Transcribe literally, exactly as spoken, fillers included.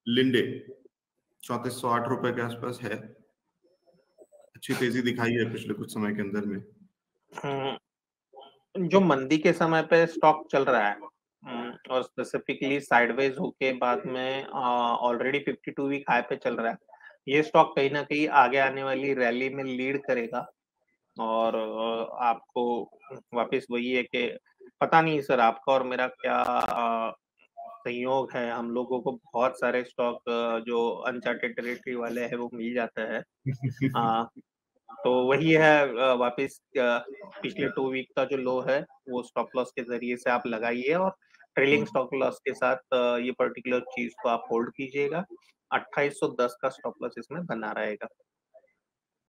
Linde चौंतीस सौ आठ रुपए के आसपास है। अच्छी तेजी दिखाई है पिछले कुछ समय के अंदर में। हम्म, जो मंदी के समय पे स्टॉक चल रहा है हम्म, और स्पेसिफिकली साइडवेज होके बाद में already fifty two week high पे चल रहा है, ये स्टॉक कहीं ना कहीं आगे आने वाली रैली में लीड करेगा। और अ, आपको वापस वही है कि पता नहीं सर आपका और मेरा क्या अ, संयोग है, हम लोगों को बहुत सारे स्टॉक जो अनचार्टेड टेरिटरी वाले हैं वो मिल जाते हैं। अ, तो वही है अ, वापस अ, पिछले टू वीक का जो लो है वो स्टॉप लॉस के जरिए से आप लगाइए और ट्रेलिंग स्टॉप लॉस के साथ अ, ये पर्टिकुलर चीज को आप होल्ड कीजिएगा। अट्ठाईस सौ दस का स्टॉप लॉस इसमें बना रहेगा।